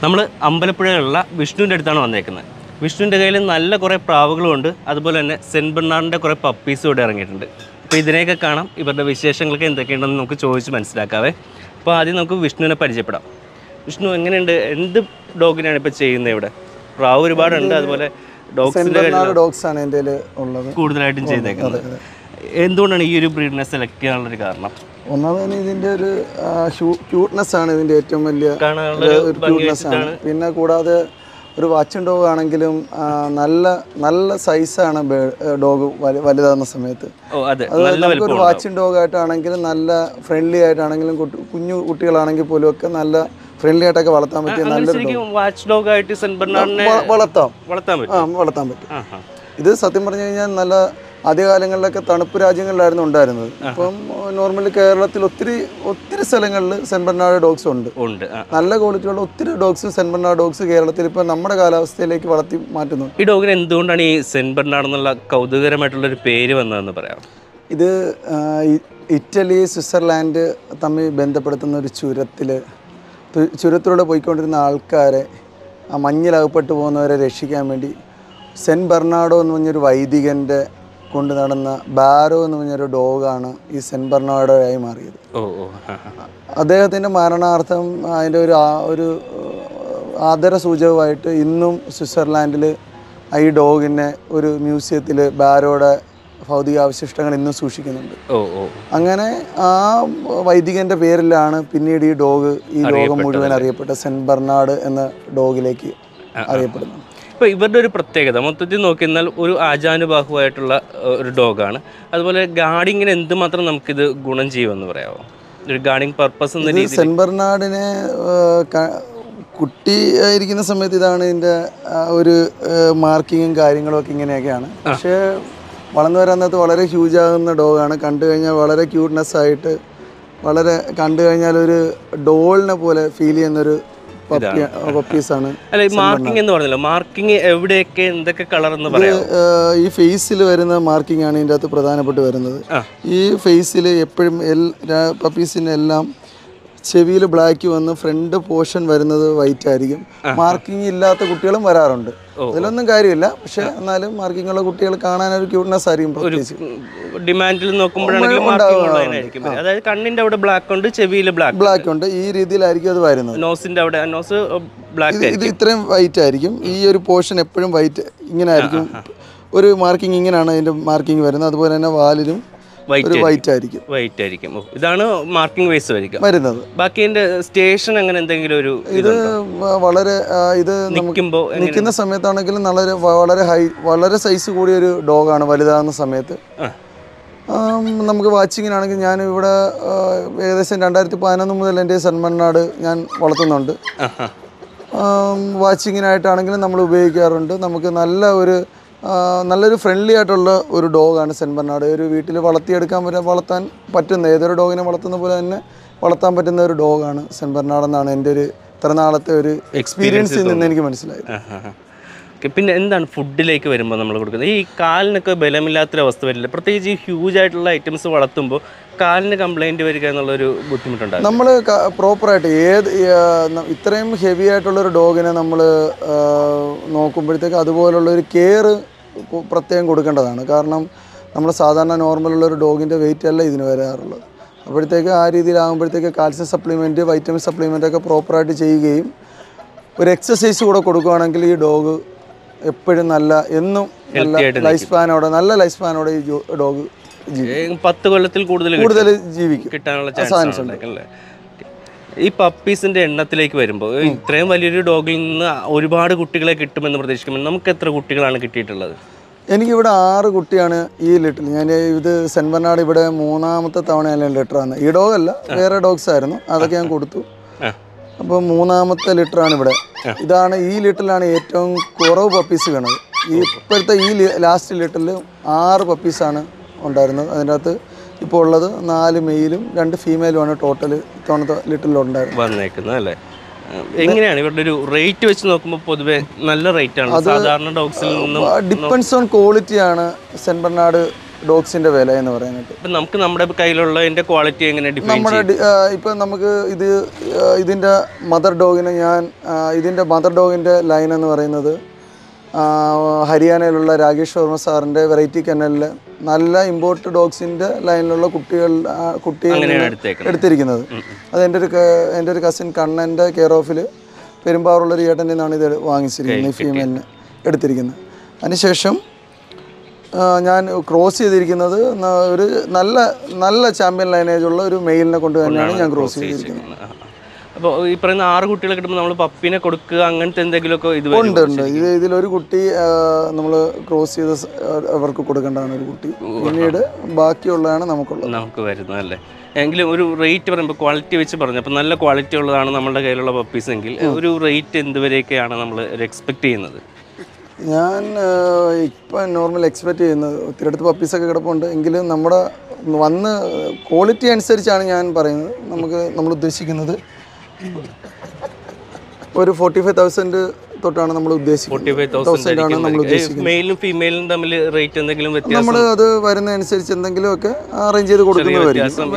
നമ്മൾ അമ്പലപ്പുഴയിലുള്ള വിഷ്ണുവിൻ്റെ അടുത്താണ് വന്നേക്കുന്നത്. വിഷ്ണുവിൻ്റെ കയ്യിൽ നല്ല കുറേ പ്രാവുകളുമുണ്ട്, അതുപോലെ തന്നെ സെൻറ്റ് ബെർണാർഡിൻ്റെ കുറേ പപ്പീസും ഇവിടെ ഇറങ്ങിയിട്ടുണ്ട്. അപ്പോൾ ഇതിനെയൊക്കെ കാണാം, ഇവരുടെ വിശേഷങ്ങളൊക്കെ എന്തൊക്കെയുണ്ടെന്ന് നമുക്ക് ചോദിച്ച് മനസ്സിലാക്കാവേ. അപ്പോൾ ആദ്യം നമുക്ക് വിഷ്ണുവിനെ പരിചയപ്പെടാം. വിഷ്ണു എങ്ങനെയുണ്ട്, എന്ത് ഡോഗിനാണ് ഇപ്പോൾ ചെയ്യുന്നത് ഇവിടെ? പ്രാവ് ഒരുപാടുണ്ട്, അതുപോലെ ഡോഗ്സാണ് എൻ്റെ ഉള്ളത് കൂടുതലായിട്ടും ചെയ്തേക്കുന്നത്. എന്തുകൊണ്ടാണ് ഈ ഒരു ബ്രീഡിനെ സെലക്ട് ചെയ്യാനുള്ളൊരു കാരണം? ഒന്നാമത് തന്നെ ഇതിൻ്റെ ഒരു ക്യൂട്ട്നെസ് ആണ് ഇതിൻ്റെ ഏറ്റവും വലിയ ക്യൂട്ട്നെസ് ആണ്. പിന്നെ കൂടാതെ ഒരു വാച്ചിങ് ഡോഗ് ആണെങ്കിലും നല്ല നല്ല സൈസാണ് ഡോഗ് വലുതാകുന്ന സമയത്ത്. അത് നമുക്കൊരു വാച്ചിങ് ഡോഗ് ആയിട്ടാണെങ്കിലും നല്ല ഫ്രണ്ട്ലി ആയിട്ടാണെങ്കിലും കുഞ്ഞു കുട്ടികളാണെങ്കിൽ പോലും ഒക്കെ നല്ല ഫ്രണ്ട്ലി ആയിട്ടൊക്കെ വളർത്താൻ പറ്റിയ നല്ലൊരു വളർത്താൻ പറ്റും. ഇത് സത്യം പറഞ്ഞു കഴിഞ്ഞാൽ നല്ല ആദ്യകാലങ്ങളിലൊക്കെ തണുപ്പ് രാജ്യങ്ങളിലായിരുന്നു ഉണ്ടായിരുന്നത്. ഇപ്പം നോർമലി കേരളത്തിൽ ഒത്തിരി സ്ഥലങ്ങളിൽ സെന്റ് ബെർണാർഡ് ഡോഗ്സ് ഉണ്ട്. നല്ല ക്വാളിറ്റിയുള്ള ഒത്തിരി ഡോഗ്സ് സെന്റ് ബെർണാർഡ് ഡോഗ്സ് കേരളത്തിൽ ഇപ്പം നമ്മുടെ കാലാവസ്ഥയിലേക്ക് വളർത്തി മാറ്റുന്നു. ഈ ഡോഗിന് എന്തുകൊണ്ടാണ് ഈ സെന്റ് ബെർണാർഡ് എന്നുള്ള കൗതുകരമായിട്ടുള്ളൊരു പേര് വന്നതെന്ന് പറയാം? ഇത് ഇറ്റലി സ്വിറ്റ്സർലാൻഡ് തമ്മിൽ ബന്ധപ്പെടുത്തുന്ന ഒരു ചുരത്തിലൂടെ പോയിക്കൊണ്ടിരുന്ന ആൾക്കാരെ, ആ മഞ്ഞിലകപ്പെട്ടു പോകുന്നവരെ രക്ഷിക്കാൻ വേണ്ടി സെന്റ് ബെർണാർഡോ എന്ന് പറഞ്ഞൊരു വൈദികൻ്റെ കൊണ്ട് നടന്ന ബാരോ എന്ന് പറഞ്ഞൊരു ഡോഗാണ് ഈ സെന്റ് ബെർണാർഡോ ആയി മാറിയത്. അദ്ദേഹത്തിൻ്റെ മരണാർത്ഥം അതിൻ്റെ ഒരു ആദര സൂചകമായിട്ട് ഇന്നും സ്വിറ്റ്സർലാൻഡിൽ ഈ ഡോഗിനെ ഒരു മ്യൂസിയത്തിൽ ബാരോയുടെ ഭൗതികാവശിഷ്ടങ്ങൾ ഇന്നും സൂക്ഷിക്കുന്നുണ്ട്. അങ്ങനെ ആ വൈദികൻ്റെ പേരിലാണ് പിന്നീട് ഈ ലോകം മുഴുവൻ അറിയപ്പെട്ട സെന്റ് ബെർണാർഡ് എന്ന ഡോഗിലേക്ക് അറിയപ്പെടുന്നത്. ഇപ്പോൾ ഇവരുടെ ഒരു പ്രത്യേകത മൊത്തത്തിൽ നോക്കിയാൽ ഒരു ആചാനുബാഹുവായിട്ടുള്ള ഒരു ഡോഗാണ്. അതുപോലെ ഗാർഡിങ്ങിന് എന്തുമാത്രം നമുക്കിത് ഗുണം ചെയ്യുമെന്ന് പറയാമോ? ഒരു ഗാർഡിങ് പർപ്പസ് എന്ന രീതിയിൽ സെന്റ് ബെർണാർഡിനെ കുട്ടി ആയിരിക്കുന്ന സമയത്ത് ഇതാണ് ഇതിൻ്റെ ഒരു മാർക്കിങ്ങും കാര്യങ്ങളും ഒക്കെ ഇങ്ങനെയൊക്കെയാണ്. പക്ഷേ വളർന്നു വരാനകത്ത് വളരെ ഹ്യൂജ് ആകുന്ന ഡോഗാണ്. കണ്ടു കഴിഞ്ഞാൽ വളരെ ക്യൂട്ട്നെസ് ആയിട്ട്, വളരെ കണ്ടു കഴിഞ്ഞാൽ ഒരു ഡോളിനെ പോലെ ഫീൽ ചെയ്യുന്നൊരു പപ്പീസാണ്. മാർക്കിംഗ് എന്ന് പറഞ്ഞല്ലോ, മാർക്കിംഗ് എവിടെയൊക്കെ എന്തൊക്കെ കളർ എന്ന് പറയാം? ഈ ഫേസിൽ വരുന്ന മാർക്കിംഗ് ആണ് ഇതിൻ്റെ അകത്ത് പ്രധാനപ്പെട്ട് വരുന്നത്. ഈ ഫേസിൽ എപ്പോഴും പപ്പീസിന് എല്ലാം ചെവിയിൽ ബ്ലാക്ക് വന്ന് ഫ്രണ്ട് പോർഷൻ വരുന്നത് വൈറ്റ് ആയിരിക്കും. മാർക്കിംഗ് ഇല്ലാത്ത കുട്ടികളും വരാറുണ്ട്, അതിലൊന്നും കാര്യമില്ല. പക്ഷെ എന്നാലും മാർക്കിംഗ് ഉള്ള കുട്ടികൾ കാണാൻ ഒരു ക്യൂട്ട്നെസ് ആയിരിക്കും. ഡിമാൻഡിൽ നോക്കുമ്പോഴാണെങ്കിൽ അതായത് കണ്ണിന്റെ അവിടെ ബ്ലാക്ക് ഉണ്ട്, ചെവിയിൽ ബ്ലാക്ക് ഉണ്ട്, ഈ രീതിയിലായിരിക്കും അത് വരുന്നത്. നോസിന്റെ അവിടെ നോസ് ബ്ലാക്ക്, ഇത് ഇത്രയും വൈറ്റ് ആയിരിക്കും. ഈ ഒരു പോർഷൻ എപ്പോഴും വൈറ്റ് ഇങ്ങനെ ആയിരിക്കും. ഒരു മാർക്കിംഗ് ഇങ്ങനെയാണ് അതിന്റെ മാർക്കിംഗ് വരുന്നത്. അതുപോലെ തന്നെ വാലിലും വൈറ്റ് ആയിരിക്കും. ഇതാണ് മാർക്കിംഗ് വൈസ് വരുന്നത്. ബാക്കി അതിന്റെ സ്റ്റേഷൻ അങ്ങനെ എന്തെങ്കിലും ഒരു ഇത് വളരെ നിൽക്കുന്ന സമയത്താണെങ്കിലും വളരെ സൈസ് കൂടിയൊരു ഡോഗാണ്. വലുതാകുന്ന സമയത്ത് നമുക്ക് വാച്ചിങ്ങിനാണെങ്കിൽ ഞാൻ ഇവിടെ ഏകദേശം 2011 മുതൽ എൻ്റെ സെന്റ് ബെർണാർഡ് ഞാൻ വളർത്തുന്നുണ്ട്. വാച്ചിങ്ങിനായിട്ടാണെങ്കിലും നമ്മൾ ഉപയോഗിക്കാറുണ്ട്. നമുക്ക് നല്ലൊരു ഫ്രണ്ട്ലി ആയിട്ടുള്ള ഒരു ഡോഗാണ് സെന്റ് ബെർണാർഡ്. ഒരു വീട്ടിൽ വളർത്താൻ പറ്റുന്ന ഏതൊരു ഡോഗിനെ വളർത്തുന്ന പോലെ തന്നെ വളർത്താൻ പറ്റുന്ന ഒരു ഡോഗാണ് സെന്റ് ബെർണാർഡ് എന്നാണ് എൻ്റെ ഒരു ഇത്ര നാളത്തെ ഒരു എക്സ്പീരിയൻസിൽ നിന്ന് എനിക്ക് മനസ്സിലായത്. പിന്നെ എന്താണ് ഫുഡിലേക്ക് വരുമ്പോൾ നമ്മൾ കൊടുക്കുന്നത്? ഈ കാലിനൊക്കെ ബലമില്ലാത്തൊരവസ്ഥ വരില്ല, പ്രത്യേകിച്ച് ഈ ഹ്യൂജ് ആയിട്ടുള്ള ഐറ്റംസ് വളർത്തുമ്പോൾ കാലിന് കംപ്ലൈൻറ്റ് വരിക എന്നുള്ളൊരു ബുദ്ധിമുട്ടുണ്ടാകും. നമ്മൾ പ്രോപ്പറായിട്ട് ഇത്രയും ഹെവി ആയിട്ടുള്ളൊരു ഡോഗിനെ നമ്മൾ നോക്കുമ്പോഴത്തേക്ക് അതുപോലുള്ളൊരു കെയർ പ്രത്യേകം കൊടുക്കേണ്ടതാണ്. കാരണം നമ്മൾ സാധാരണ നോർമലുള്ളൊരു ഡോഗിൻ്റെ വെയിറ്റ് അല്ല ഇതിന് വരാറുള്ളത്. അപ്പോഴത്തേക്ക് ആ രീതിയിലാകുമ്പോഴത്തേക്ക് കാൽസ്യം സപ്ലിമെൻറ്റ്, വൈറ്റമിൻ സപ്ലിമെൻ്റ് ഒക്കെ പ്രോപ്പറായിട്ട് ചെയ്യുകയും ഒരു എക്സസൈസ് കൂടെ കൊടുക്കുകയാണെങ്കിൽ ഈ ഡോഗ് എപ്പോഴും എന്നും നല്ല ലൈഫ് സ്പാനോടെ ഈ ഡോഗ് 10 കൊല്ലത്തിൽ കൂടുതൽ ജീവിക്കും കിട്ടാനുള്ള ചാൻസ് ഉണ്ട്. ഈ പപ്പീസിന്റെ എണ്ണത്തിലേക്ക് വരുമ്പോൾ ഇത്രയും വലിയൊരു ഡോഗിൽ നിന്ന് ഒരുപാട് കുട്ടികളെ കിട്ടുമെന്ന് പ്രതീക്ഷിക്കുമ്പോൾ നമുക്ക് എത്ര കുട്ടികളാണ് കിട്ടിയിട്ടുള്ളത്? എനിക്കിവിടെ 6 കുട്ടിയാണ് ഈ ലിറ്ററിൽ. ഞാൻ ഇത് സെന്റ് ബെർണാർഡ് ഇവിടെ 3ാമത്തെ തവണയല്ല ലിറ്ററാണ്. ഈ ഡോഗല്ല, വേറെ ഡോഗ്സ് ആയിരുന്നു, അതൊക്കെ ഞാൻ കൊടുത്തു. അപ്പോൾ 3ാമത്തെ ലിറ്ററാണ് ഇവിടെ. ഈ ലിറ്ററിലാണ് ഏറ്റവും കുറവ് പപ്പീസ് വീണത്. ഇപ്പോഴത്തെ ഈ ലാസ്റ്റ് ലിറ്ററിൽ 6 പപ്പീസാണ് ഉണ്ടായിരുന്നത്. അതിൻ്റെ അകത്ത് ഇപ്പോൾ ഉള്ളത് 4 മെയിലും 2 ഫീമെയിലുമാണ് ടോട്ടൽ ഇത്തവണത്തെ ലിറ്ററിലുണ്ടായിരുന്നത് വന്നേക്കുന്നത് അല്ലേ? എങ്ങനെയാണ് ഇവരുടെ ഒരു റേറ്റ് വെച്ച് നോക്കുമ്പോൾ? പൊതുവെ നല്ല റേറ്റ് ആണ് സാധാരണ ഡോഗ്സിൽ നിന്നും. ഡിപ്പെൻഡ്സ് ഓൺ ക്വാളിറ്റിയാണ് സെന്റ് ബെർണാർഡ് ഡോഗ്സിൻ്റെ വില എന്ന് പറയുന്നത്. ഇപ്പം നമുക്ക് നമ്മുടെ കയ്യിലുള്ളതിൻ്റെ ക്വാളിറ്റി എങ്ങനെ ഡിഫൈൻ നമ്മുടെ ഇപ്പം നമുക്ക് ഇതിൻ്റെ മദർ ഡോഗിൻ്റെ ലൈൻ എന്ന് പറയുന്നത് ഹരിയാനയിലുള്ള രാകേഷ് വർമ്മ സാറിൻ്റെ വെറൈറ്റി കെന്നലിൽ നല്ല ഇമ്പോർട്ട് ഡോഗ്സിൻ്റെ ലൈനിലുള്ള കുട്ടികളാണ് എടുത്തിരിക്കുന്നത്. അത് എൻ്റെ ഒരു കസിൻ കണ്ണൻ്റെ കെയർ ഓഫിൽ പെരുമ്പാറുള്ളൊരു ചേട്ടൻ്റെ നിന്നാണ് ഇത് വാങ്ങിച്ചിരിക്കുന്നത്, ഈ ഫീമെയിലിനെ എടുത്തിരിക്കുന്നത്. അതിനുശേഷം ഞാൻ ക്രോസ് ചെയ്തിരിക്കുന്നത് ഒരു നല്ല ചാമ്പ്യൻ ലൈനേജുള്ള ഒരു മെയിലിനെ കൊണ്ട് തന്നെയാണ് ഞാൻ ക്രോസ് ചെയ്തിരിക്കുന്നത്. അപ്പോൾ ഈ പറയുന്ന 6 കുട്ടികളെ കിട്ടുമ്പോൾ നമ്മൾ പപ്പിനെ കൊടുക്കുക അങ്ങനത്തെ എന്തെങ്കിലുമൊക്കെ ഉണ്ട്. ഇതിലൊരു കുട്ടി നമ്മൾ ക്രോസ് ചെയ്ത് അവർക്ക് കൊടുക്കേണ്ടതാണ് ഒരു കുട്ടി, പിന്നീട് ബാക്കിയുള്ളതാണ് നമുക്ക് വരുന്നത് അല്ലേ. എങ്കിലും ഒരു റേറ്റ് പറയുമ്പോൾ ക്വാളിറ്റി വെച്ച് പറഞ്ഞു, അപ്പോൾ നല്ല ക്വാളിറ്റി ഉള്ളതാണ് നമ്മുടെ കയ്യിലുള്ള പപ്പീസ് എങ്കിൽ ഒരു റേറ്റ് എന്തുവരെയൊക്കെയാണ് നമ്മൾ എക്സ്പെക്ട് ചെയ്യുന്നത്? ഞാൻ ഇപ്പം നോർമൽ എക്സ്പെക്ട് ചെയ്യുന്നത് ഒത്തിരി അടുത്ത് പപ്പീസൊക്കെ കിടപ്പുണ്ട്, എങ്കിലും നമ്മുടെ വന്ന് ക്വാളിറ്റി അനുസരിച്ചാണ് ഞാൻ പറയുന്നത്. നമ്മൾ ഉദ്ദേശിക്കുന്നത് ഒരു 45,000 തൊട്ടാണ് നമ്മൾ ഉദ്ദേശിക്കുന്നത്. മെയിലും ഫീമെയിലും തമ്മിൽ റേറ്റ് എന്തെങ്കിലും വ്യത്യാസം? നമ്മൾ അത് വരുന്ന അനുസരിച്ച് എന്തെങ്കിലുമൊക്കെ അറേഞ്ച് ചെയ്ത് കൊടുക്കുന്നതായിരിക്കും.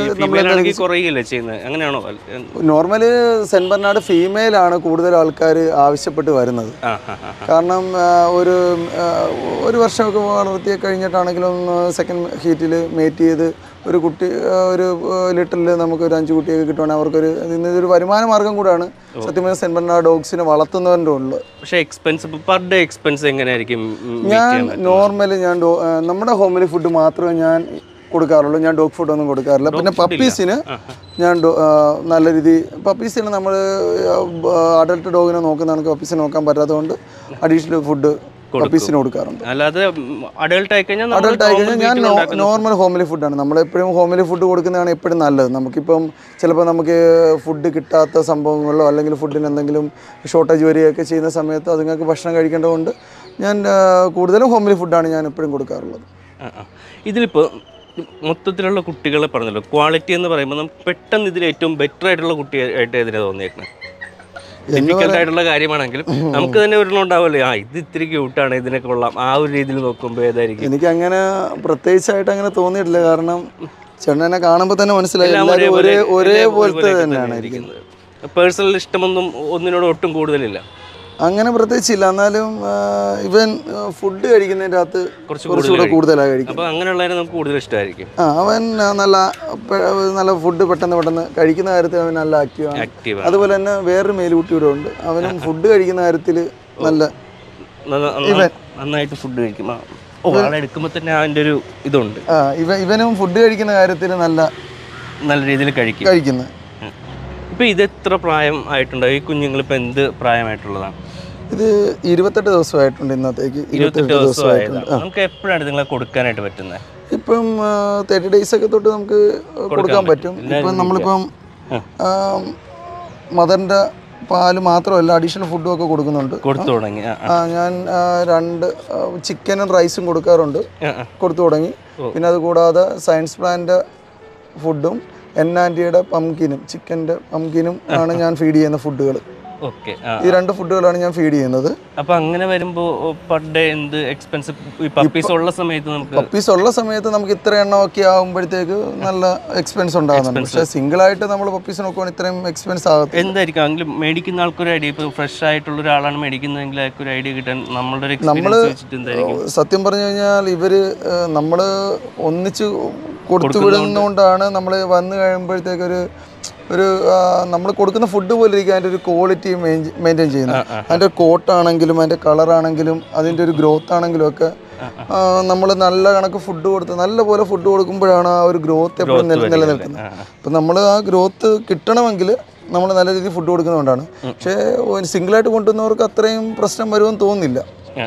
നോർമലി സെന്റ് ബെർണാർഡ് ഫീമെയിലാണ് കൂടുതൽ ആൾക്കാർ ആവശ്യപ്പെട്ട് വരുന്നത്. കാരണം ഒരു വർഷമൊക്കെ വളർത്തി കഴിഞ്ഞിട്ടാണെങ്കിലും സെക്കൻഡ് ഹീറ്റിൽ മേറ്റ് ചെയ്ത് ഒരു കുട്ടി ഒരു ലിറ്ററിൽ നമുക്കൊരു 5 കുട്ടിയൊക്കെ കിട്ടുവാണെങ്കിൽ ഇതൊരു വരുമാന മാർഗം കൂടാണ് സത്യം പറഞ്ഞാൽ സെന്റ് ബെർണാർഡ് ഡോഗ്സിനെ വളർത്തുന്നവരുടെ ഉള്ളത്. പക്ഷേ എക്സ്പെൻസ് പെർ ഡേ എക്സ്പെൻസ് എങ്ങനെയായിരിക്കും? ഞാൻ നോർമലി നമ്മുടെ ഹോമിലി ഫുഡ് മാത്രമേ ഞാൻ കൊടുക്കാറുള്ളൂ, ഞാൻ ഡോഗ് ഫുഡ് ഒന്നും കൊടുക്കാറില്ല. പിന്നെ പപ്പീസിന് ഞാൻ നല്ല പപ്പീസിന് നമ്മൾ അഡൽട്ട് ഡോഗിനെ നോക്കുന്നതാണെങ്കിൽ പപ്പീസിനെ നോക്കാൻ പറ്റാത്തതുകൊണ്ട് അഡീഷണൽ ഫുഡ് പപ്പീസിന് കൊടുക്കാറുണ്ട്. അല്ലാതെ അഡൽട്ട് ആയി കഴിഞ്ഞാൽ ഞാൻ നോർമൽ ഹോമിലി ഫുഡാണ്. നമ്മളെപ്പോഴും ഹോമിലി ഫുഡ് കൊടുക്കുന്നതാണ് എപ്പോഴും നല്ലത്. നമുക്കിപ്പം ചിലപ്പോൾ നമുക്ക് ഫുഡ് കിട്ടാത്ത സംഭവങ്ങളോ അല്ലെങ്കിൽ ഫുഡിന് എന്തെങ്കിലും ഷോർട്ടേജ് വരികയൊക്കെ ചെയ്യുന്ന സമയത്ത് അതുങ്ങൾക്ക് ഭക്ഷണം കഴിക്കേണ്ടതുകൊണ്ട് ഞാൻ കൂടുതലും ഹോമിലി ഫുഡാണ് ഞാൻ എപ്പോഴും കൊടുക്കാറുള്ളത്. ഇതിലിപ്പോൾ മൊത്തത്തിലുള്ള കുട്ടികളെ പറഞ്ഞല്ലോ, ക്വാളിറ്റി എന്ന് പറയുമ്പോൾ നമുക്ക് പെട്ടെന്ന് ഇതിൽ ഏറ്റവും ബെറ്റർ ആയിട്ടുള്ള കുട്ടിയായിട്ട് എതിരെ തോന്നിയേക്കുന്നത് ഡിഫിക്കൽട്ട് ആയിട്ടുള്ള കാര്യമാണെങ്കിലും നമുക്ക് തന്നെ ഒരെണ്ണം ഉണ്ടാവുമല്ലോ, ഇത് ഇത്തിരി ക്യൂട്ടാണ്, ഇതിനെ കൊള്ളാം, ആ ഒരു രീതിയിൽ നോക്കുമ്പോൾ ഏതായിരിക്കും? എനിക്ക് അങ്ങനെ പ്രത്യേകിച്ചായിട്ട് അങ്ങനെ തോന്നിയിട്ടില്ല. കാരണം ചേട്ടനെ കാണുമ്പോൾ തന്നെ മനസ്സിലായി ഒരേപോലത്തെ തന്നെയാണ് ഇരിക്കുന്നത്. പേഴ്സണൽ ഇഷ്ടമൊന്നും ഒന്നിനോട് ഒട്ടും കൂടുതലില്ല, അങ്ങനെ പ്രത്യേകിച്ചില്ല. എന്നാലും ഇവൻ ഫുഡ് കഴിക്കുന്നതിൻ്റെ അകത്ത് കുറച്ചുകൂടെ കൂടുതലാണ് കഴിക്കും. അപ്പോൾ അങ്ങനെയുള്ളതിനെ നമുക്ക് കൂടുതൽ ഇഷ്ടമായിരിക്കും. അവൻ നല്ല ഫുഡ് പെട്ടെന്ന് കഴിക്കുന്ന കാര്യത്തിൽ അവൻ നല്ല ആക്റ്റീവാണ്. അതുപോലെ തന്നെ വേറൊരു മേലുകുട്ടി ഇവിടെ ഉണ്ട്, അവനും ഫുഡ് കഴിക്കുന്ന കാര്യത്തിൽ നന്നായിട്ട് ഫുഡ് കഴിക്കും. എടുക്കുമ്പോൾ തന്നെ അതിൻ്റെ ഒരു ഇതുണ്ട്. ഇവനും ഫുഡ് കഴിക്കുന്ന കാര്യത്തിൽ നല്ല രീതിയിൽ കഴിക്കുന്നത്. ഇപ്പം ഇത് എത്ര പ്രായം ആയിട്ടുണ്ടോ ഈ കുഞ്ഞുങ്ങളിപ്പോൾ? എന്ത് പ്രായമായിട്ടുള്ളതാണ് ഇത്? 28 ദിവസമായിട്ടുണ്ട് ഇന്നത്തേക്ക്. 28 ദിവസമായിട്ടുണ്ട്. നമുക്ക് എപ്പോഴാണ് നിങ്ങളെ കൊടുക്കാനായിട്ട് പറ്റുന്നത്? ഇപ്പം 30 days ഒക്കെ തൊട്ട് നമുക്ക് കൊടുക്കാൻ പറ്റും. ഇപ്പം നമ്മളിപ്പം മദറിൻ്റെ പാല് മാത്രമല്ല അഡീഷണൽ ഫുഡും ഒക്കെ കൊടുക്കുന്നുണ്ട്. കൊടുത്തു തുടങ്ങി? ഞാൻ 2 ചിക്കനും റൈസും കൊടുക്കാറുണ്ട്, കൊടുത്തു തുടങ്ങി. പിന്നെ അതുകൂടാതെ സയൻസ് പ്ലാന്റ് ഫുഡും എന്നാൻറ്റിയുടെ പംകിനും ചിക്കൻ്റെ പംകിനും ആണ് ഞാൻ ഫീഡ് ചെയ്യുന്ന ഫുഡുകൾ. ഈ 2 ഫുഡുകളാണ് ഞാൻ ഫീഡ് ചെയ്യുന്നത്. അപ്പോൾ അങ്ങനെ വരുമ്പോൾ പെർ ഡേ എന്ത് എക്സ്പെൻസ്? പപ്പീസ് ഉള്ള സമയത്ത് നമുക്ക് ഇത്ര എണ്ണമൊക്കെ ആകുമ്പോഴത്തേക്ക് നല്ല എക്സ്പെൻസ് ഉണ്ടാകുന്നുണ്ട്. പക്ഷേ സിംഗിളായിട്ട് നമ്മൾ പപ്പീസ് നോക്കുവാണെങ്കിൽ ഇത്രയും എക്സ്പെൻസ് ആകും. എന്തായിരിക്കും എങ്കിലും മേടിക്കുന്ന ആൾക്കൊരു ഐഡിയ? ഇപ്പോൾ ഫ്രഷ് ആയിട്ടുള്ള ഒരാളാണ് മേടിക്കുന്നതെങ്കിൽ ഒരു ഐഡിയ കിട്ടാൻ നമ്മൾ സത്യം പറഞ്ഞു കഴിഞ്ഞാൽ നമ്മൾ ഒന്നിച്ച് കൊടുത്തു വിടുന്നതുകൊണ്ടാണ് നമ്മൾ വന്നു കഴിയുമ്പോഴത്തേക്കൊരു നമ്മൾ കൊടുക്കുന്ന ഫുഡ് പോലെ ഇരിക്കും അതിൻ്റെ ഒരു ക്വാളിറ്റി മെയിൻറ്റെയിൻ ചെയ്യുന്നത്. അതിൻ്റെ കോട്ടാണെങ്കിലും അതിൻ്റെ കളറാണെങ്കിലും അതിൻ്റെ ഒരു ഗ്രോത്ത് ആണെങ്കിലും ഒക്കെ നമ്മൾ നല്ല കണക്ക് ഫുഡ് നല്ല പോലെ ഫുഡ് കൊടുക്കുമ്പോഴാണ് ആ ഒരു ഗ്രോത്ത് എപ്പോഴും നിലനിൽക്കുന്നത്. അപ്പം നമ്മൾ ആ ഗ്രോത്ത് കിട്ടണമെങ്കിൽ നമ്മൾ നല്ല രീതിയിൽ ഫുഡ് കൊടുക്കുന്നതുകൊണ്ടാണ്. പക്ഷേ സിംഗിളായിട്ട് കൊണ്ടുവന്നവർക്ക് അത്രയും പ്രശ്നം വരുമെന്ന് തോന്നുന്നില്ല.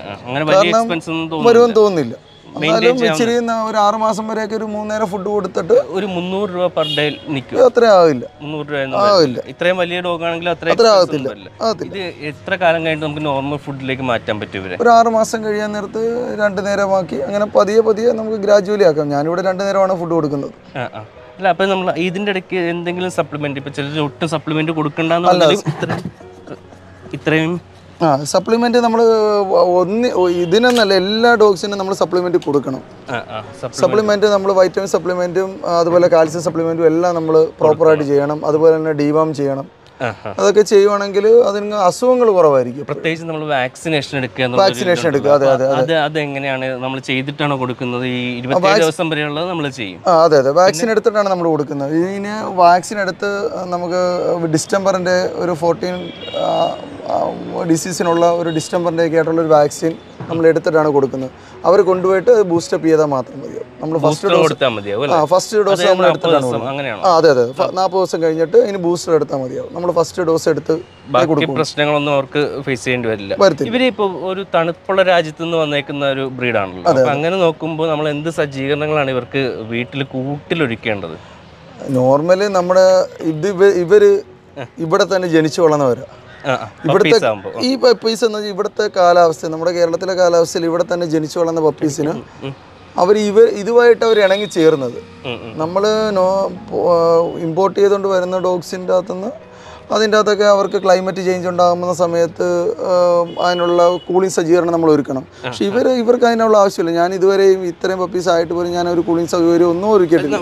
എന്നാലും ഇച്ചിരി ഒരു 6 മാസം വരെയൊക്കെ ഒരു 3 നേരം ഫുഡ് കൊടുത്തിട്ട് ഒരു 300 രൂപ പെർ ഡേ നിൽക്കും. അത്ര ആവില്ല. 300 രൂപ ഇത്രയും വലിയ ഡോഗ് ആണെങ്കിൽ അത്ര ആകത്തില്ല. ഇത് എത്ര കാലം കഴിഞ്ഞിട്ട് നമുക്ക് നോർമൽ ഫുഡിലേക്ക് മാറ്റാൻ പറ്റും? ഒരു 6 മാസം കഴിയാൻ നേരത്ത് 2 നേരമാക്കി അങ്ങനെ പതിയെ നമുക്ക് ഗ്രാജുവലി ആക്കാം. ഞാനിവിടെ 2 നേരമാണ് ഫുഡ് കൊടുക്കുന്നത്. അല്ല, അപ്പം നമ്മൾ ഇതിൻ്റെ ഇടയ്ക്ക് എന്തെങ്കിലും സപ്ലിമെന്റ്, ഇപ്പം ചിലർ ഒട്ടും സപ്ലിമെന്റ് കൊടുക്കണ്ടെന്ന് ഇത്രയും സപ്ലിമെന്റ് നമ്മൾ ഇതിനെന്നല്ല എല്ലാ ഡോഗ്സിനും നമ്മൾ സപ്ലിമെന്റ് കൊടുക്കണം. സപ്ലിമെന്റ് നമ്മൾ വൈറ്റമിൻ സപ്ലിമെന്റും അതുപോലെ കാൽസ്യം സപ്ലിമെന്റും എല്ലാം നമ്മൾ പ്രോപ്പറായിട്ട് ചെയ്യണം. അതുപോലെ തന്നെ ഡീവാം ചെയ്യണം. അതൊക്കെ ചെയ്യുവാണെങ്കിൽ അതിന് അസുഖങ്ങൾ കുറവായിരിക്കും. പ്രത്യേകിച്ച് നമ്മൾ വാക്സിനേഷൻ എടുക്കുക. അതെങ്ങനെയാണ് നമ്മൾ ചെയ്തിട്ടാണോ കൊടുക്കുന്നത്? ഈ 27 ദിവസം വരെയുള്ളത് നമ്മൾ ചെയ്യും. അതെ അതെ, വാക്സിൻ എടുത്തിട്ടാണ് നമ്മൾ കൊടുക്കുന്നത്. ഇതിന് വാക്സിൻ എടുത്ത് നമുക്ക് ഡിസ്റ്റംബറിന്റെ ഒരു 14 ഡിസീസിനുള്ള ഒരു ഡിസ്റ്റംബറിന്റെ ഒക്കെ ആയിട്ടുള്ള ഒരു വാക്സിൻ നമ്മൾ എടുത്തിട്ടാണ് കൊടുക്കുന്നത്. അവർ കൊണ്ടുപോയിട്ട് ബൂസ്റ്റപ്പ് ചെയ്താൽ മാത്രം മതിയോ. നമ്മൾ ഫസ്റ്റ് ഡോസ് നമ്മൾ എടുത്തിട്ടാണ്. അതെ അതെ, 40 ദിവസം കഴിഞ്ഞിട്ട് ഇനി ബൂസ്റ്റർ എടുത്താൽ മതിയാവും. നമ്മൾ ഫസ്റ്റ് ഡോസ് എടുത്ത് പ്രശ്നങ്ങളൊന്നും അവർക്ക് ഫേസ് ചെയ്യേണ്ടി വരില്ല. ഇവരിപ്പോ ഒരു തണുപ്പുള്ള രാജ്യത്ത് നിന്ന് വന്നേക്കുന്ന ഒരു ബ്രീഡാണല്ലോ. അപ്പൊ അങ്ങനെ നോക്കുമ്പോൾ നമ്മൾ എന്ത് സജ്ജീകരണങ്ങളാണ് ഇവർക്ക് വീട്ടിൽ കൂട്ടിലൊരുക്കേണ്ടത്? നോർമലി നമ്മുടെ ഇവര് ഇവിടെ തന്നെ ജനിച്ചു വളർന്നവരാ. ഇവിടുത്തെ ഈ പപ്പീസ് എന്ന് വെച്ചാൽ ഇവിടുത്തെ കാലാവസ്ഥ, നമ്മുടെ കേരളത്തിലെ കാലാവസ്ഥയിൽ ഇവിടെ തന്നെ ജനിച്ചു വളർന്ന പപ്പീസിന് ഇതുമായിട്ട് അവർ ഇണങ്ങി ചേർന്നത്. നമ്മൾ ഇമ്പോർട്ട് ചെയ്തുകൊണ്ട് വരുന്ന ഡോഗ്സിൻ്റെ അകത്തുനിന്ന് അതിൻ്റെ അകത്തൊക്കെ അവർക്ക് ക്ലൈമറ്റ് ചേഞ്ച് ഉണ്ടാകുന്ന സമയത്ത് അതിനുള്ള കൂളിംഗ് സജ്ജീകരണം നമ്മൾ ഒരുക്കണം. പക്ഷെ ഇവർക്ക് അതിനുള്ള ആവശ്യമില്ല. ഞാൻ ഇതുവരെയും ഇത്രയും പപ്പീസ് ആയിട്ട് പോലും ഞാൻ ഒരു കൂളിംഗ് സൗകര്യം ഒന്നും ഒരുക്കിയിട്ടില്ല.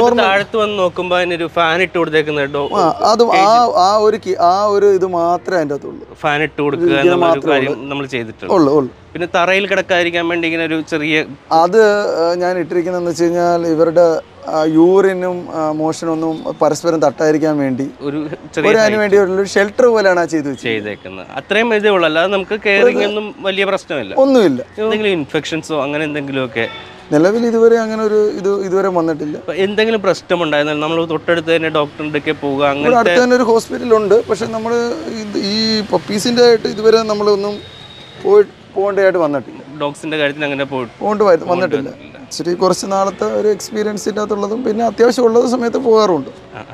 അത് ആ ഒരു ഇത് മാത്രമേ അതിൻ്റെ അകത്തുള്ളൂ. ഫാൻ ഇട്ട് കൊടുക്കുക ഉള്ളൂ. പിന്നെ തറയിൽ കിടക്കാതിരിക്കാൻ വേണ്ടി ഇങ്ങനെ ഒരു ചെറിയ അത് ഞാൻ ഇട്ടിരിക്കുന്നതെന്ന് വെച്ച് കഴിഞ്ഞാൽ ഇവരുടെ യൂറിനും മോഷനും ഒന്നും പരസ്പരം തട്ടാതിരിക്കാൻ വേണ്ടി അതിന് വേണ്ടി ഒരു ഷെൽട്ടർ പോലെയാണ് ചെയ്തേക്കുന്നത്. അത്രയും ഇതേ ഉള്ളൂ, അല്ലാതെ നമുക്ക് കെയറിംഗ് ഒന്നും വലിയ പ്രശ്നമില്ല, ഒന്നുമില്ല. എന്തെങ്കിലും ഇൻഫെക്ഷൻസോ അങ്ങനെ എന്തെങ്കിലും ഒക്കെ നിലവിൽ ഇതുവരെ അങ്ങനെ ഒരു ഇതുവരെ വന്നിട്ടില്ല. എന്തെങ്കിലും പ്രശ്നമുണ്ടായിരുന്നാൽ നമ്മൾ തൊട്ടടുത്ത് തന്നെ ഡോക്ടറിന്റെ ഒക്കെ പോവുക, അങ്ങനെ അടുത്ത് തന്നെ ഒരു ഹോസ്പിറ്റലുണ്ട്. പക്ഷെ നമ്മൾ ഈ പപ്പീസിന്റെ ആയിട്ട് ഇതുവരെ നമ്മളൊന്നും പോകേണ്ടതായിട്ട് വന്നിട്ടില്ല. ഡോഗ്സിന്റെ കാര്യത്തിൽ അങ്ങനെ വന്നിട്ടില്ല. ഇച്ചിരി കുറച്ച് നാളത്തെ ഒരു എക്സ്പീരിയൻസിൻ്റെ അകത്തുള്ളതും പിന്നെ അത്യാവശ്യം ഉള്ളത് സമയത്ത് പോകാറുണ്ട്.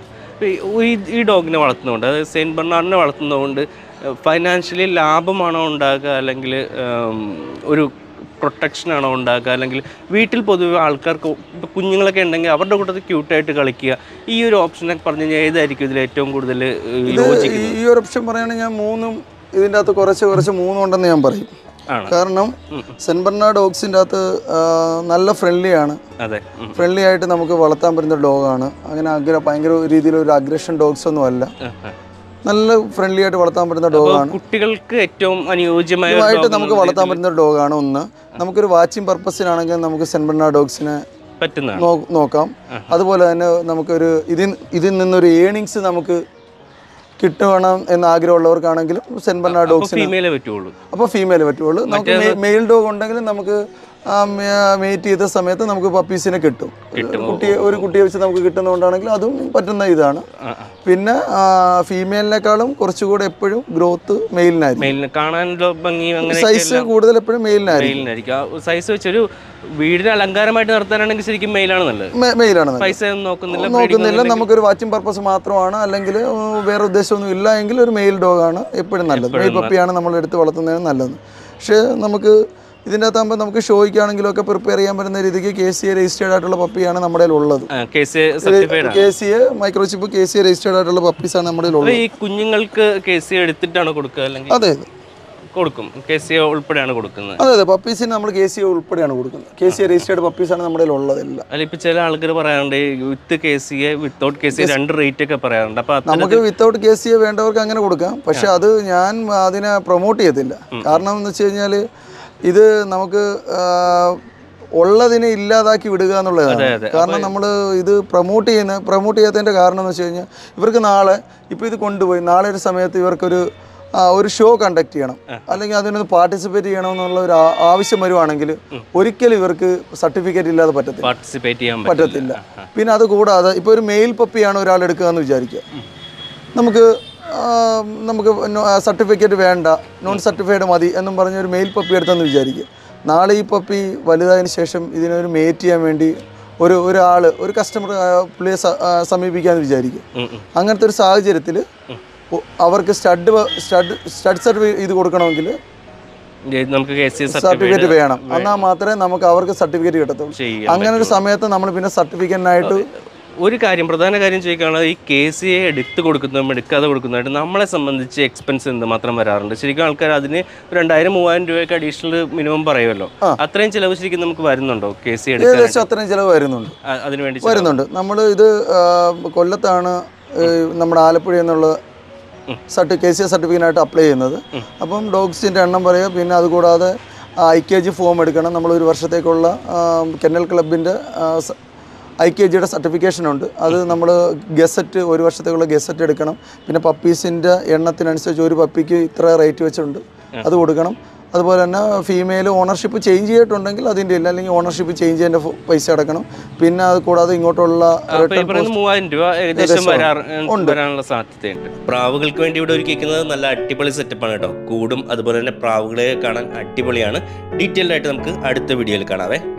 ഈ ഡോഗിനെ വളർത്തുന്നതുകൊണ്ട്, അതായത് സെയിന്റ് ബെർണാർഡിനെ വളർത്തുന്നതുകൊണ്ട് ഫൈനാൻഷ്യലി ലാഭമാണോ ഉണ്ടാക്കുക, അല്ലെങ്കിൽ ഒരു പ്രൊട്ടക്ഷനാണോ ഉണ്ടാക്കുക, അല്ലെങ്കിൽ വീട്ടിൽ പൊതുവെ ആൾക്കാർക്ക് ഇപ്പോൾ കുഞ്ഞുങ്ങളൊക്കെ ഉണ്ടെങ്കിൽ അവരുടെ കൂട്ടത്തിൽ ക്യൂട്ടായിട്ട് കളിക്കുക, ഈ ഒരു ഓപ്ഷനൊക്കെ പറഞ്ഞു കഴിഞ്ഞാൽ ഏതായിരിക്കും ഇതിൽ ഏറ്റവും കൂടുതൽ യോജിക്കുന്നത്? ഈ ഒരു ഓപ്ഷൻ പറയുകയാണെങ്കിൽ ഞാൻ മൂന്നും ഇതിൻ്റെ അകത്ത് കുറച്ച് മൂന്നുണ്ടെന്ന് ഞാൻ പറയും. കാരണം സെന്റ് ബെർണാർഡ് ഡോഗ്സിൻ്റെ അകത്ത് നല്ല ഫ്രണ്ട്ലി ആയിട്ട് നമുക്ക് വളർത്താൻ പറ്റുന്ന ഡോഗാണ്. അങ്ങനെ ഭയങ്കര രീതിയിൽ ഒരു അഗ്രഷൻ ഡോഗ്സ് ഒന്നും അല്ല. നല്ല ഫ്രണ്ട്ലി ആയിട്ട് വളർത്താൻ പറ്റുന്ന ഡോഗാണ്. കുട്ടികൾക്ക് ഏറ്റവും അനുയോജ്യമായിട്ട് നമുക്ക് വളർത്താൻ പറ്റുന്ന ഡോഗാണ്. ഒന്ന്, നമുക്കൊരു വാച്ചിങ് പർപ്പസിനാണെങ്കിൽ നമുക്ക് സെന്റ് ബെർണാർഡ് ഡോഗ്സിനെ നോക്കാം. അതുപോലെ തന്നെ നമുക്കൊരു ഇതിൽ നിന്നൊരു ഏണിങ്സ് നമുക്ക് കിട്ടണം എന്ന് ആഗ്രഹമുള്ളവർക്കാണെങ്കിലും സെന്റ് ബെർണാർഡ് ഡോഗ്സിന് അപ്പോൾ ഫീമെയിലേ പറ്റുള്ളൂ. നമുക്ക് മെയിൽ ഡോഗ് ഉണ്ടെങ്കിലും നമുക്ക് മേറ്റ് ചെയ്ത സമയത്ത് നമുക്ക് പപ്പീസിനെ കിട്ടും. ഒരു കുട്ടിയെ വെച്ച് നമുക്ക് കിട്ടുന്നതുകൊണ്ടാണെങ്കിൽ അതും പറ്റുന്ന ഇതാണ്. പിന്നെ ഫീമെയിലിനേക്കാളും കുറച്ചുകൂടെ എപ്പോഴും ഗ്രോത്ത് മെയിലിനായിരിക്കും. സൈസ് കൂടുതൽ എപ്പോഴും മെയിലിനായിരിക്കും. സൈസ് വെച്ചൊരു വീടിന് അലങ്കാരമായിട്ട് നടത്താനാണെങ്കിൽ ശരിക്കും മെയിലാണ് നല്ലത്. പൈസ നോക്കുന്നില്ല. നമുക്കൊരു വാച്ചിങ് പർപ്പസ് മാത്രമാണ്, അല്ലെങ്കിൽ വേറെ ഉദ്ദേശമൊന്നും ഇല്ല എങ്കിൽ ഒരു മെയിൽ ഡോഗാണ് എപ്പോഴും നല്ലത്. മെയിൽ പപ്പിയാണ് നമ്മൾ എടുത്ത് വളർത്തുന്നതിന് നല്ലത്. പക്ഷേ നമുക്ക് ഇതിൻ്റെ അകത്താകുമ്പോൾ നമുക്ക് ഷോയ്ക്കാണെങ്കിലും ഒക്കെ പ്രിപ്പയർ ചെയ്യാൻ പറ്റുന്ന രീതിക്ക് KCA രജിസ്റ്റേർഡ് ആയിട്ടുള്ള പപ്പിയാണ് നമ്മുടെ ഉള്ളത്. KCA മൈക്രോചിപ്പ് KCA രജിസ്റ്റേർഡ് ആയിട്ടുള്ള പപ്പീസാണ് നമ്മുടെ ഉള്ളത്. ഈ കുഞ്ഞുങ്ങൾക്ക് KCA എടുത്തിട്ടാണ് കൊടുക്കുക അല്ലെങ്കിൽ? അതെ, കൊടുക്കും. KCA ഉൾപ്പെടെയാണ് കൊടുക്കുന്നത്. അതെ, പപ്പീസിന് നമ്മൾ KCA ഉൾപ്പെടെയാണ് കൊടുക്കുന്നത്. KCA രജിസ്റ്റേർഡ് പപ്പീസാണ് നമ്മുടെ ഉള്ളതെല്ലാം. അല്ല, ഇപ്പൊ ചില ആൾക്കാർ പറയാറുണ്ട് വിത്ത് KCA വിത്തൗട്ട് KCA രണ്ട് റേറ്റ് ഒക്കെ പറയാറുണ്ട്. അപ്പൊ നമുക്ക് വിത്തൗട്ട് KCA വേണ്ടവർക്ക് അങ്ങനെ കൊടുക്കാം. പക്ഷെ അത് ഞാൻ അതിനെ പ്രൊമോട്ട് ചെയ്യത്തില്ല. കാരണം എന്ന് വെച്ച് കഴിഞ്ഞാൽ ഇത് നമുക്ക് ഉള്ളതിനെ ഇല്ലാതാക്കി വിടുക എന്നുള്ളതാണ്. കാരണം നമ്മൾ ഇത് പ്രൊമോട്ട് ചെയ്യാത്തതിൻ്റെ കാരണം എന്ന് വെച്ച് കഴിഞ്ഞാൽ ഇവർക്ക് നാളെ ഇപ്പോൾ ഇത് കൊണ്ടുപോയി നാളെ ഒരു സമയത്ത് ഇവർക്കൊരു ഷോ കണ്ടക്ട് ചെയ്യണം, അല്ലെങ്കിൽ അതിനൊന്ന് പാർട്ടിസിപ്പേറ്റ് ചെയ്യണമെന്നുള്ള ഒരു ആവശ്യം വരുവാണെങ്കിൽ ഒരിക്കലും ഇവർക്ക് സർട്ടിഫിക്കറ്റ് ഇല്ലാതെ പറ്റത്തില്ല. പിന്നെ അത് കൂടാതെ ഇപ്പോൾ ഒരു മെയിൽ പപ്പിയാണ് ഒരാൾ എടുക്കുക എന്ന് വിചാരിക്കുക. നമുക്ക് സർട്ടിഫിക്കറ്റ് വേണ്ട, നോൺ സർട്ടിഫൈഡ് മതി എന്നും പറഞ്ഞ് ഒരു മെയിൽ പപ്പി എടുത്തെന്ന് വിചാരിക്കുക. നാളെ ഈ പപ്പി വലുതായതിനു ശേഷം ഇതിനൊരു മേറ്റ് ചെയ്യാൻ വേണ്ടി ഒരു കസ്റ്റമർ പുള്ളിയെ സമീപിക്കാമെന്ന് വിചാരിക്കുക. അങ്ങനത്തെ ഒരു സാഹചര്യത്തിൽ അവർക്ക് സ്റ്റഡ് സർട്ടിഫിക്കറ്റ് ഇത് കൊടുക്കണമെങ്കിൽ സർട്ടിഫിക്കറ്റ് വേണം. എന്നാൽ മാത്രമേ നമുക്ക് അവർക്ക് സർട്ടിഫിക്കറ്റ് കിട്ടത്തുള്ളൂ. അങ്ങനെ ഒരു സമയത്ത് നമ്മൾ പിന്നെ സർട്ടിഫിക്കറ്റിനായിട്ട് ഒരു കാര്യം പ്രധാന കാര്യം ചോദിക്കുകയാണെങ്കിൽ ഈ KCA എടുത്ത് കൊടുക്കുന്നതും എടുക്കാതെ കൊടുക്കുന്നതായിട്ട് നമ്മളെ സംബന്ധിച്ച് എക്സ്പെൻസ് എന്തുമാത്രം വരാറുണ്ട്? ശരിക്കും ആൾക്കാർ അതിന് 2000-3000 രൂപയൊക്കെ അഡീഷണൽ മിനിമം പറയുമല്ലോ, അത്രയും ചിലവ് ശരിക്കും നമുക്ക് വരുന്നുണ്ടോ KCA എടുക്കാൻ? ഏകദേശം അത്രയും ചിലവ് വരുന്നുണ്ട്, അതിനുവേണ്ടി വരുന്നുണ്ട്. നമ്മൾ ഇത് കൊല്ലത്താണ് നമ്മുടെ ആലപ്പുഴ എന്നുള്ള KCA സർട്ടിഫിക്കറ്റായിട്ട് അപ്ലൈ ചെയ്യുന്നത്. അപ്പം ഡോഗ്സിൻ്റെ എണ്ണം പറയുക, പിന്നെ അതുകൂടാതെ IKG ഫോം എടുക്കണം. നമ്മൾ ഒരു വർഷത്തേക്കുള്ള കെന്നൽ ക്ലബിൻ്റെ IKGയുടെ സർട്ടിഫിക്കേഷൻ ഉണ്ട്. അത് നമ്മൾ ഗസറ്റ്, ഒരു വർഷത്തേക്കുള്ള ഗസറ്റ് എടുക്കണം. പിന്നെ പപ്പീസിൻ്റെ എണ്ണത്തിനനുസരിച്ച് ഒരു പപ്പിക്ക് ഇത്ര റേറ്റ് വെച്ചുണ്ട്, അത് കൊടുക്കണം. അതുപോലെ തന്നെ ഫീമെയിൽ ഓണർഷിപ്പ് ചേഞ്ച് ചെയ്തിട്ടുണ്ടെങ്കിൽ അതിൻ്റെ ഇല്ല, അല്ലെങ്കിൽ ഓണർഷിപ്പ് ചേഞ്ച് ചെയ്യേണ്ട പൈസ അടക്കണം. പിന്നെ അത് കൂടാതെ ഇങ്ങോട്ടുള്ള 3000 രൂപ ഏകദേശം വരാനുള്ള സാധ്യതയുണ്ട്. പ്രാവുകൾക്ക് വേണ്ടി ഇവിടെ ഒരുക്കിയിരിക്കുന്നത് നല്ല അടിപൊളി സെറ്റപ്പാണ് കേട്ടോ. കൂടും അതുപോലെ തന്നെ പ്രാവുകളെ കാണാൻ അടിപൊളിയാണ്. ഡീറ്റെയിൽഡ് ആയിട്ട് നമുക്ക് അടുത്ത വീഡിയോയിൽ കാണാവേ.